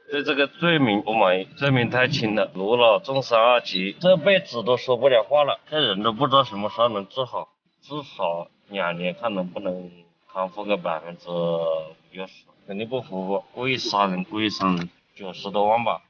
对这个罪名不满意，罪名太轻了，入了重伤2级，这辈子都说不了话了。这人都不知道什么时候能治好，至少2年，看能不能康复个50%-60%，肯定不服，故意杀人，90多万吧。